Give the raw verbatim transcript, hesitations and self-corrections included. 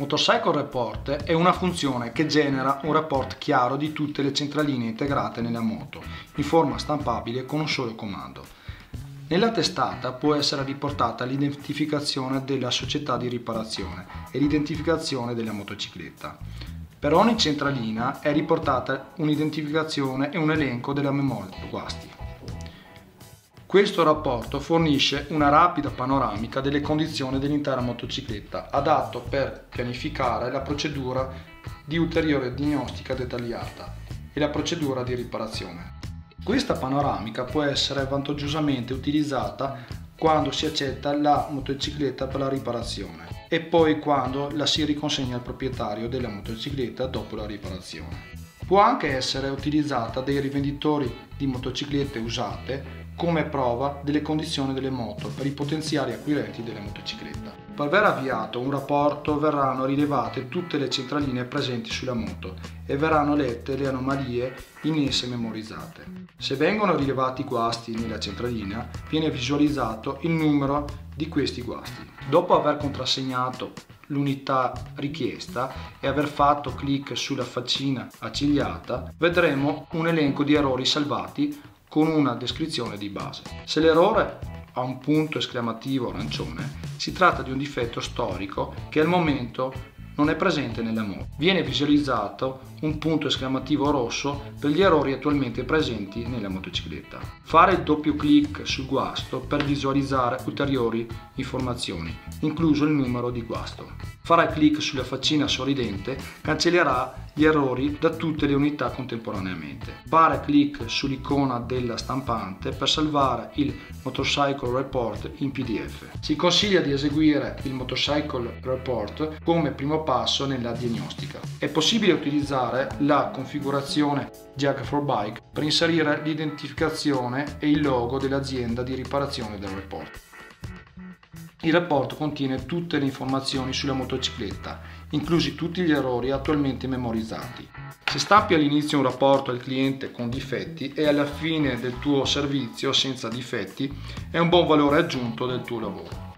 Motorcycle Report è una funzione che genera un report chiaro di tutte le centraline integrate nella moto, in forma stampabile con un solo comando. Nella testata può essere riportata l'identificazione della società di riparazione e l'identificazione della motocicletta. Per ogni centralina è riportata un'identificazione e un elenco della memoria guasti. Questo rapporto fornisce una rapida panoramica delle condizioni dell'intera motocicletta, adatto per pianificare la procedura di ulteriore diagnostica dettagliata e la procedura di riparazione. Questa panoramica può essere vantaggiosamente utilizzata quando si accetta la motocicletta per la riparazione e poi quando la si riconsegna al proprietario della motocicletta dopo la riparazione. Può anche essere utilizzata dai rivenditori di motociclette usate come prova delle condizioni delle moto per i potenziali acquirenti della motocicletta. Per aver avviato un rapporto verranno rilevate tutte le centraline presenti sulla moto e verranno lette le anomalie in esse memorizzate. Se vengono rilevati guasti nella centralina, viene visualizzato il numero di questi guasti. Dopo aver contrassegnato l'unità richiesta e aver fatto clic sulla faccina accigliata, vedremo un elenco di errori salvati con una descrizione di base. Se l'errore ha un punto esclamativo arancione, si tratta di un difetto storico che al momento non è presente nella moto. Viene visualizzato un punto esclamativo rosso per gli errori attualmente presenti nella motocicletta. Fare il doppio clic sul guasto per visualizzare ulteriori informazioni, incluso il numero di guasto. Fare clic sulla faccina sorridente cancellerà gli errori da tutte le unità contemporaneamente. Fare clic sull'icona della stampante per salvare il Motorcycle Report in P D F. Si consiglia di eseguire il Motorcycle Report come primo passo nella diagnostica. È possibile utilizzare la configurazione Jag for Bike per inserire l'identificazione e il logo dell'azienda di riparazione del report. Il report contiene tutte le informazioni sulla motocicletta, inclusi tutti gli errori attualmente memorizzati. Se stampi all'inizio un rapporto al cliente con difetti e alla fine del tuo servizio senza difetti, è un buon valore aggiunto del tuo lavoro.